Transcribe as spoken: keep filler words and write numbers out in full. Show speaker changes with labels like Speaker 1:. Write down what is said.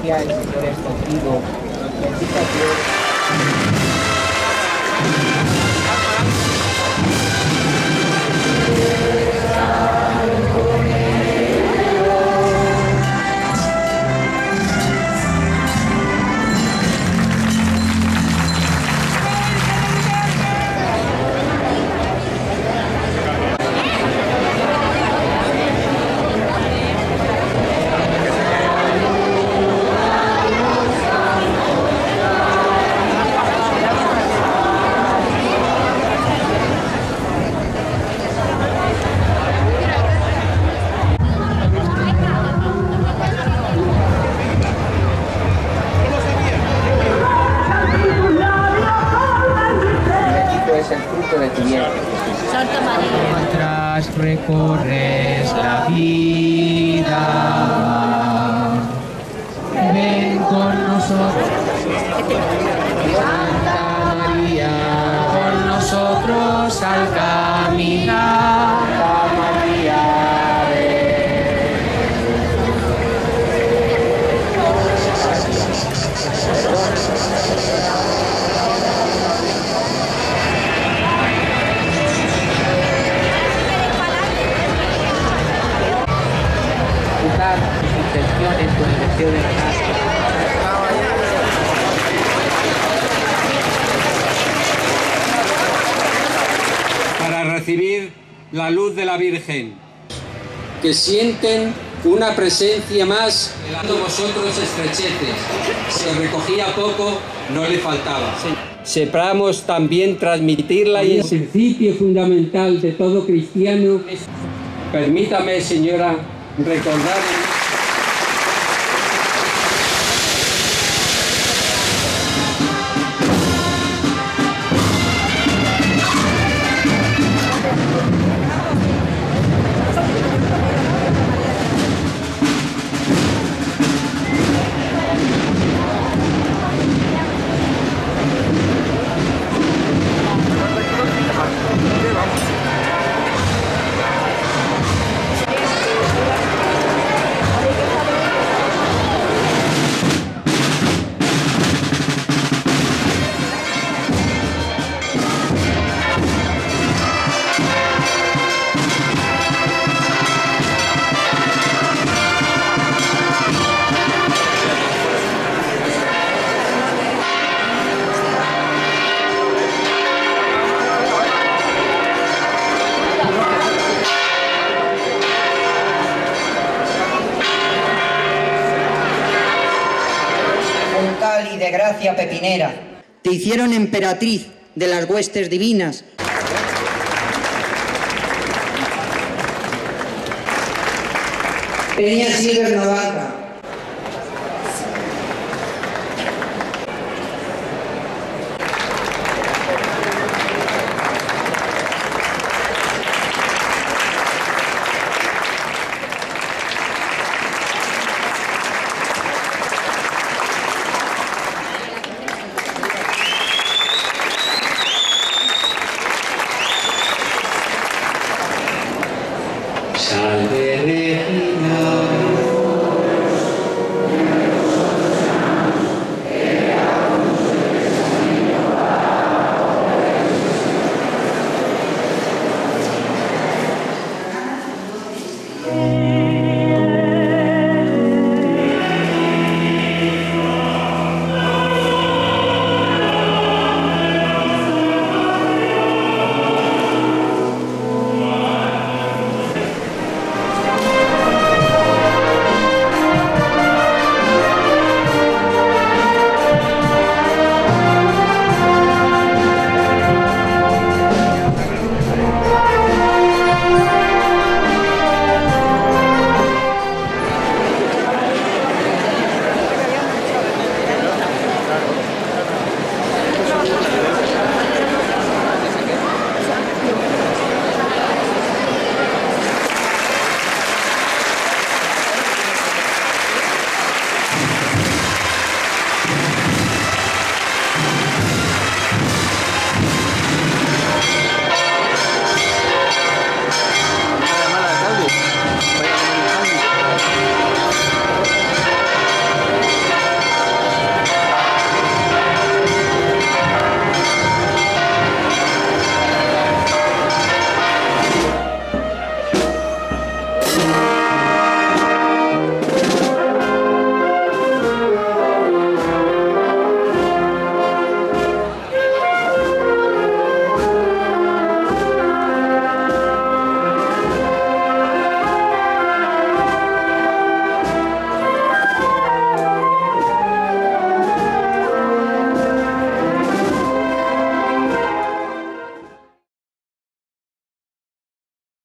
Speaker 1: María, el Señor es contigo. Bendita tú es el fruto de tu vientre.
Speaker 2: Santa María.
Speaker 1: Mientras recorres la vida, ven con nosotros. Santa María, con nosotros al caminar. Santa María, tus intenciones con el deseo de ganar.
Speaker 3: Para recibir la luz de la Virgen, que sienten una presencia más, dando vosotros estrecheces, se recogía poco, no le faltaba. Separamos también transmitirla y el principio fundamental de todo cristiano. Permítame, señora, recordar.
Speaker 4: Y de gracia pepinera, te hicieron emperatriz de las huestes divinas. Peña Silver Novaca,